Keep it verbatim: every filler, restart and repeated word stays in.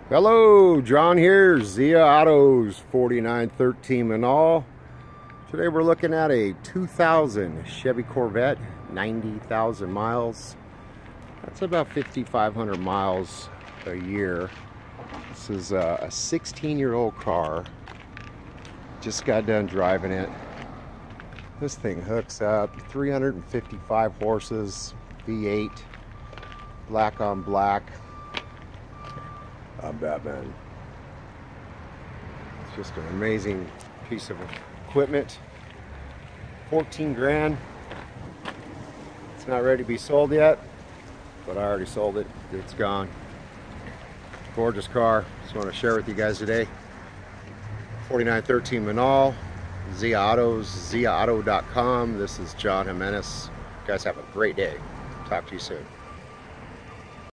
Hello, John here, Zia Autos, forty-nine thirteen Menaul. Today we're looking at a two thousand Chevy Corvette, ninety thousand miles. That's about fifty-five hundred miles a year. This is a sixteen year old car. Just got done driving it. This thing hooks up, three hundred fifty-five horses, V eight, black on black. I'm Batman. It's just an amazing piece of equipment. fourteen grand. It's not ready to be sold yet, but I already sold it. It's gone. Gorgeous car. Just want to share with you guys today. forty-nine thirteen Menaul, Zia Autos, zia auto dot com. This is John Jimenez. You guys have a great day. Talk to you soon.